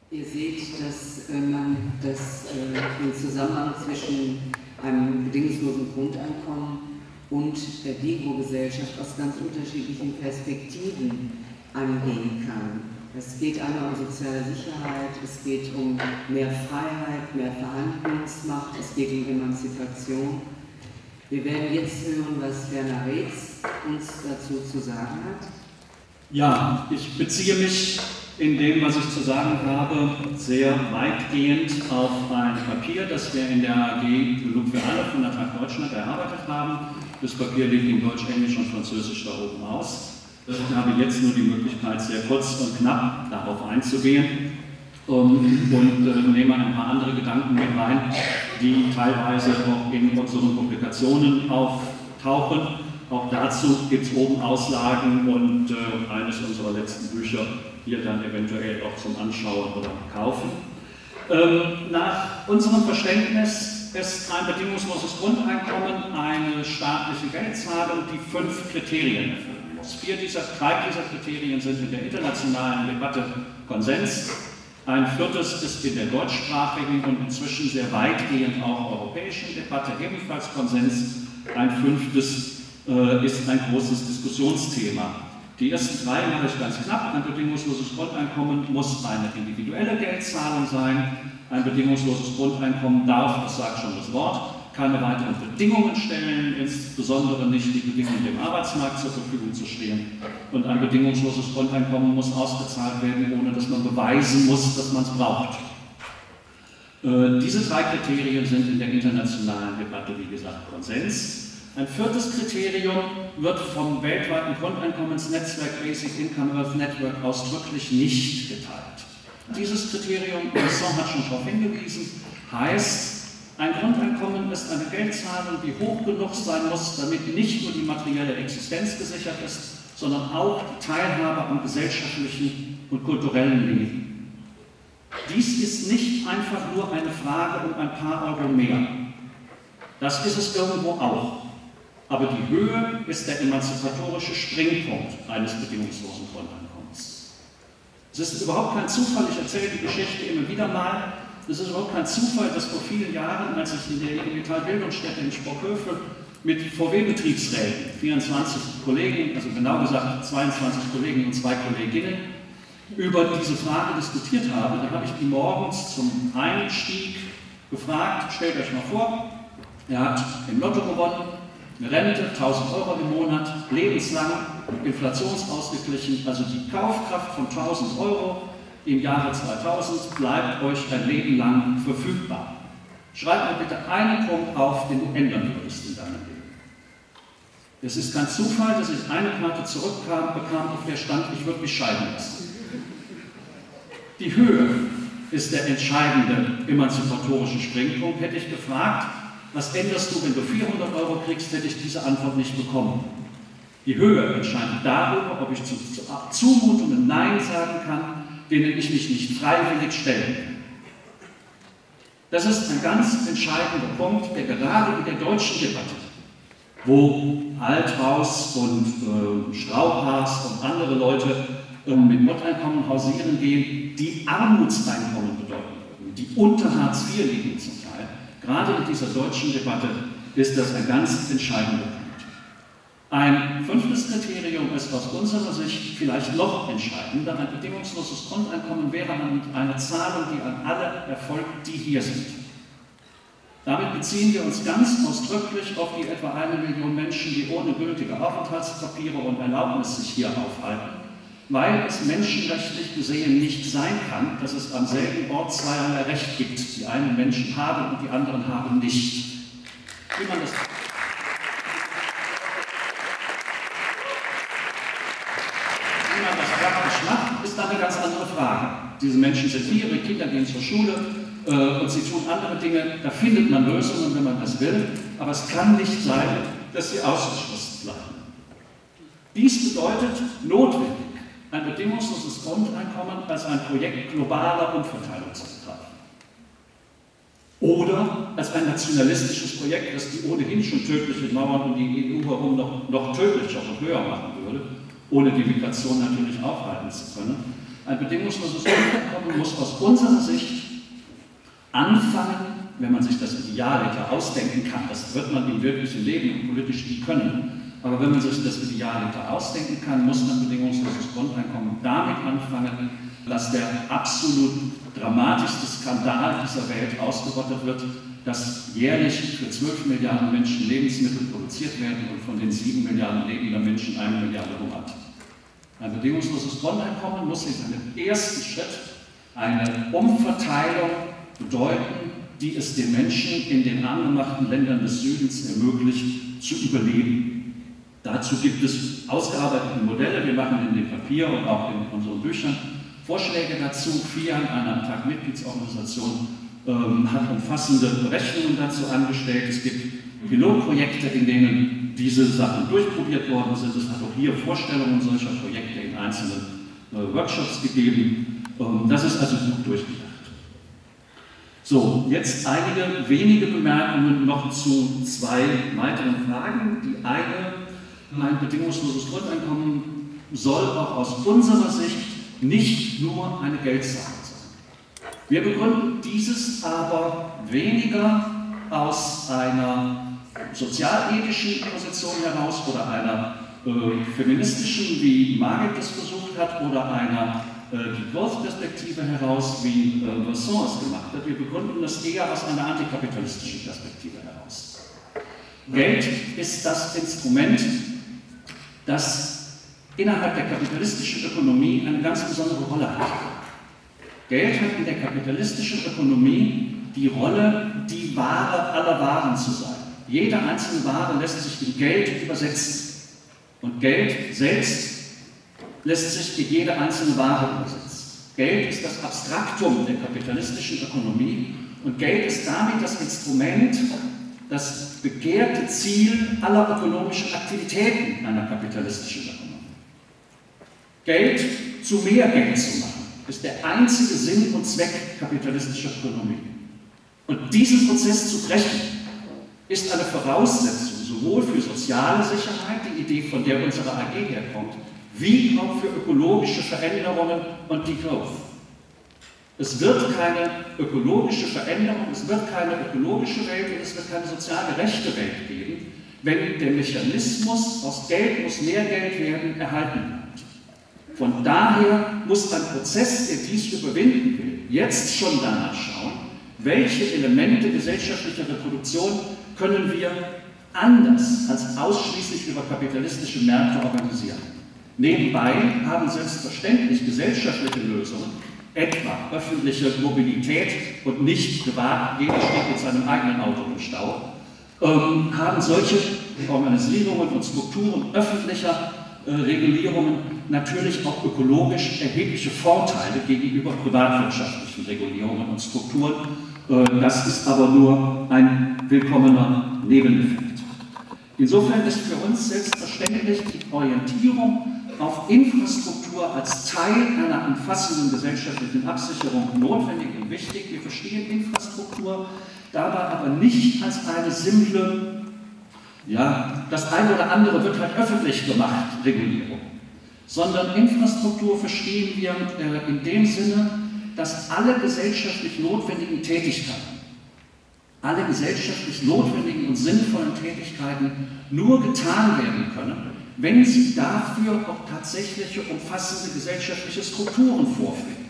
Ihr seht, dass man den Zusammenhang zwischen einem bedingungslosen Grundeinkommen und der Degro-Gesellschaft aus ganz unterschiedlichen Perspektiven angehen kann. Es geht einmal um soziale Sicherheit, es geht um mehr Freiheit, mehr Verhandlungsmacht, es geht um Emanzipation. Wir werden jetzt hören, was Werner Reetz uns dazu zu sagen hat. Ja, ich beziehe mich in dem, was ich zu sagen habe, sehr weitgehend auf ein Papier, das wir in der AG Ludwiana von der Tag Deutschland erarbeitet haben. Das Papier liegt in Deutsch, Englisch und Französisch da oben aus. Ich habe jetzt nur die Möglichkeit, sehr kurz und knapp darauf einzugehen und nehme ein paar andere Gedanken mit rein, die teilweise auch in unseren Publikationen auftauchen. Auch dazu gibt es oben Auslagen und eines unserer letzten Bücher hier dann eventuell auch zum Anschauen oder Kaufen. Nach unserem Verständnis ist ein bedingungsloses Grundeinkommen eine staatliche Geldzahlung, die 5 Kriterien erfüllen muss. 3 dieser Kriterien sind in der internationalen Debatte Konsens. Ein 4. ist in der deutschsprachigen und inzwischen sehr weitgehend auch europäischen Debatte ebenfalls Konsens. Ein 5. ist ein großes Diskussionsthema. Die ersten 3 mache ich ganz knapp. Ein bedingungsloses Grundeinkommen muss eine individuelle Geldzahlung sein. Ein bedingungsloses Grundeinkommen darf, das sagt schon das Wort, keine weiteren Bedingungen stellen, insbesondere nicht die Bedingungen dem Arbeitsmarkt zur Verfügung zu stehen. Und ein bedingungsloses Grundeinkommen muss ausgezahlt werden, ohne dass man beweisen muss, dass man es braucht. Diese 3 Kriterien sind in der internationalen Debatte, wie gesagt, Konsens. Ein 4. Kriterium wird vom weltweiten Grundeinkommensnetzwerk Basic Income Earth Network ausdrücklich nicht geteilt. Dieses Kriterium, Besson hat schon darauf hingewiesen, heißt, ein Grundeinkommen ist eine Geldzahlung, die hoch genug sein muss, damit nicht nur die materielle Existenz gesichert ist, sondern auch die Teilhabe am gesellschaftlichen und kulturellen Leben. Dies ist nicht einfach nur eine Frage um ein paar Euro mehr. Das ist es irgendwo auch. Aber die Höhe ist der emanzipatorische Springpunkt eines bedingungslosen Grundeinkommens. Es ist überhaupt kein Zufall, ich erzähle die Geschichte immer wieder mal, es ist überhaupt kein Zufall, dass vor vielen Jahren, als ich in der Digitalbildungsstätte in Sprockhövel mit VW-Betriebsräten, 24 Kollegen, also genau gesagt 22 Kollegen und 2 Kolleginnen, über diese Frage diskutiert habe, da habe ich die morgens zum Einstieg gefragt, stellt euch mal vor, er hat im Lotto gewonnen, eine Rente, 1000 Euro im Monat, lebenslang, inflationsausgeglichen, also die Kaufkraft von 1000 Euro im Jahre 2000 bleibt euch ein Leben lang verfügbar. Schreib mir bitte einen Punkt auf, den du ändern würdest in deinem Leben. Es ist kein Zufall, dass ich eine Karte zurückbekam, auf der stand, ich würde mich scheiden lassen. Die Höhe ist der entscheidende emanzipatorische Springpunkt. Hätte ich gefragt, was änderst du, wenn du 400 Euro kriegst, hätte ich diese Antwort nicht bekommen. Die Höhe entscheidet darüber, ob ich zu Zumutungen Nein sagen kann, denen ich mich nicht freiwillig stellen kann. Das ist ein ganz entscheidender Punkt, der gerade in der deutschen Debatte, wo Althaus und Strauchhaas und andere Leute mit Grundeinkommen hausieren gehen, die Armutseinkommen bedeuten würden, die unter Hartz IV liegen zum Teil. Gerade in dieser deutschen Debatte ist das ein ganz entscheidender Punkt. Ein 5. Kriterium ist aus unserer Sicht vielleicht noch entscheidender. Ein bedingungsloses Grundeinkommen wäre eine Zahlung, die an alle erfolgt, die hier sind. Damit beziehen wir uns ganz ausdrücklich auf die etwa 1 Million Menschen, die ohne gültige Aufenthaltspapiere und Erlaubnis sich hier aufhalten, weil es menschenrechtlich gesehen nicht sein kann, dass es am selben Ort zweierlei Recht gibt. Die einen Menschen haben und die anderen haben nicht. Wie man das praktisch macht, ist dann eine ganz andere Frage. Diese Menschen sind hier, ihre Kinder gehen zur Schule und sie tun andere Dinge. Da findet man Lösungen, wenn man das will, aber es kann nicht sein, dass sie ausgeschlossen bleiben. Dies bedeutet notwendig, ein bedingungsloses Grundeinkommen als ein Projekt globaler Umverteilung zu betreiben. Oder als ein nationalistisches Projekt, das die ohnehin schon tödlichen Mauern um die EU herum noch tödlicher und höher machen würde, ohne die Migration natürlich aufhalten zu können. Ein bedingungsloses Grundeinkommen muss aus unserer Sicht anfangen, wenn man sich das Ideal etwa ausdenken kann, das wird man im wirklichen Leben und politisch nie können, aber wenn man sich das Ideal etwa ausdenken kann, muss ein bedingungsloses Grundeinkommen damit anfangen, dass der absolut dramatischste Skandal dieser Welt ausgerottet wird, dass jährlich für 12 Milliarden Menschen Lebensmittel produziert werden und von den 7 Milliarden lebenden Menschen 1 Milliarde hungert. Ein bedingungsloses Grundeinkommen muss in seinem ersten Schritt eine Umverteilung bedeuten, die es den Menschen in den armgemachten Ländern des Südens ermöglicht, zu überleben. Dazu gibt es ausgearbeitete Modelle, wir machen in dem Papier und auch in unseren Büchern Vorschläge dazu. FIAN, eine am Tag Mitgliedsorganisation, hat umfassende Berechnungen dazu angestellt. Es gibt Pilotprojekte, in denen diese Sachen durchprobiert worden sind. Es hat auch hier Vorstellungen solcher Projekte in einzelnen Workshops gegeben. Das ist also gut durchgedacht. So, jetzt einige wenige Bemerkungen noch zu zwei weiteren Fragen. Die eine, ein bedingungsloses Grundeinkommen soll auch aus unserer Sicht nicht nur eine Geldsache sein. Wir begründen dieses aber weniger aus einer sozialethischen Position heraus oder einer feministischen, wie Margaret das versucht hat, oder einer die Growth-Perspektive heraus, wie Vincent es gemacht hat. Wir begründen das eher aus einer antikapitalistischen Perspektive heraus. Geld ist das Instrument, das innerhalb der kapitalistischen Ökonomie eine ganz besondere Rolle hat. Geld hat in der kapitalistischen Ökonomie die Rolle, die Ware aller Waren zu sein. Jede einzelne Ware lässt sich in Geld übersetzen. Und Geld selbst lässt sich in jede einzelne Ware übersetzen. Geld ist das Abstraktum der kapitalistischen Ökonomie und Geld ist damit das Instrument, das begehrte Ziel aller ökonomischen Aktivitäten einer kapitalistischen Ökonomie. Geld zu mehr Geld zu machen, ist der einzige Sinn und Zweck kapitalistischer Ökonomie. Und diesen Prozess zu brechen, ist eine Voraussetzung sowohl für soziale Sicherheit, die Idee, von der unsere AG herkommt, wie auch für ökologische Veränderungen und die Growth. Es wird keine ökologische Veränderung, es wird keine ökologische Welt und es wird keine sozial gerechte Welt geben, wenn der Mechanismus aus Geld muss mehr Geld werden erhalten bleibt. Von daher muss ein Prozess, der dies überwinden will, jetzt schon danach schauen, welche Elemente gesellschaftlicher Reproduktion können wir anders als ausschließlich über kapitalistische Märkte organisieren. Nebenbei haben selbstverständlich gesellschaftliche Lösungen, etwa öffentliche Mobilität und nicht privat, jeder steht mit seinem eigenen Auto im Stau, haben solche Organisierungen und Strukturen öffentlicher Regulierungen natürlich auch ökologisch erhebliche Vorteile gegenüber privatwirtschaftlichen Regulierungen und Strukturen. Das ist aber nur ein willkommener Nebeneffekt. Insofern ist für uns selbstverständlich die Orientierung auf Infrastruktur als Teil einer umfassenden gesellschaftlichen Absicherung notwendig und wichtig. Wir verstehen Infrastruktur dabei aber nicht als eine simple, ja, das eine oder andere wird halt öffentlich gemacht, Regulierung, sondern Infrastruktur verstehen wir in dem Sinne, dass alle gesellschaftlich notwendigen Tätigkeiten, alle gesellschaftlich notwendigen und sinnvollen Tätigkeiten nur getan werden können, wenn sie dafür auch tatsächliche umfassende gesellschaftliche Strukturen vorfinden.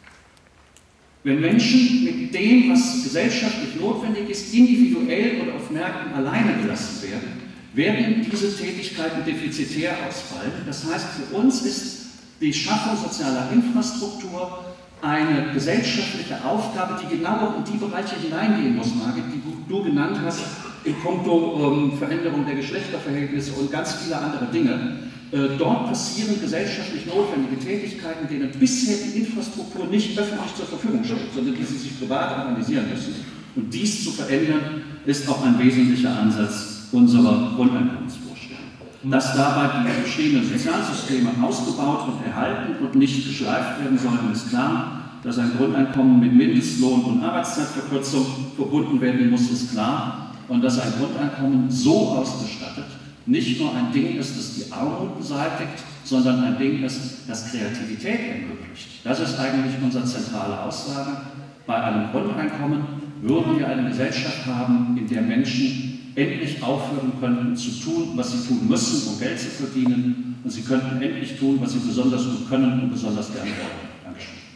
Wenn Menschen mit dem, was gesellschaftlich notwendig ist, individuell oder auf Märkten alleine gelassen werden diese Tätigkeiten defizitär ausfallen. Das heißt, für uns ist die Schaffung sozialer Infrastruktur eine gesellschaftliche Aufgabe, die genau in die Bereiche hineingehen muss, Margit, die du genannt hast, in puncto Veränderung der Geschlechterverhältnisse und ganz viele andere Dinge. Dort passieren gesellschaftlich notwendige Tätigkeiten, denen bisher die Infrastruktur nicht öffentlich zur Verfügung steht, sondern die sie sich privat organisieren müssen. Und dies zu verändern, ist auch ein wesentlicher Ansatz unserer Grundeinkommensvorstellung. Dass dabei die bestehenden Sozialsysteme ausgebaut und erhalten und nicht geschleift werden sollen, ist klar. Dass ein Grundeinkommen mit Mindestlohn und Arbeitszeitverkürzung verbunden werden muss, ist klar. Und dass ein Grundeinkommen so ausgestattet nicht nur ein Ding ist, das die Armut beseitigt, sondern ein Ding ist, das Kreativität ermöglicht. Das ist eigentlich unsere zentrale Aussage. Bei einem Grundeinkommen würden wir eine Gesellschaft haben, in der Menschen endlich aufhören könnten zu tun, was sie tun müssen, um Geld zu verdienen, und sie könnten endlich tun, was sie besonders gut können und besonders gerne wollen. Dankeschön.